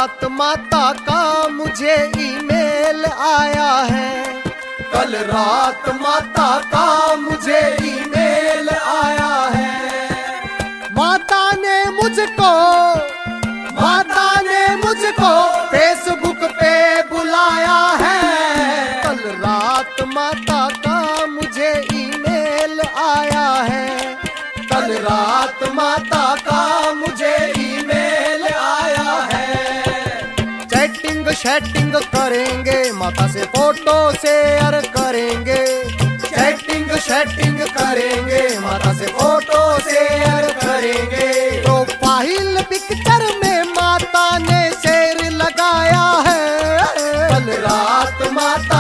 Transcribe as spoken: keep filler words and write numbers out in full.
रात माता का मुझे ईमेल आया है, कल रात माता का मुझे ईमेल आया है। माता ने मुझको माता ने मुझको फेसबुक पे बुलाया है, कल रात माता का मुझे ईमेल आया है, कल रात माता का मुझे ईमेल आया है। चैटिंग शैटिंग करेंगे, माता से फोटो शेयर करेंगे, चैटिंग शैटिंग करेंगे, माता से फोटो शेयर करेंगे। प्रोफाइल पिक्चर में माता ने शेर लगाया है, कल रात माता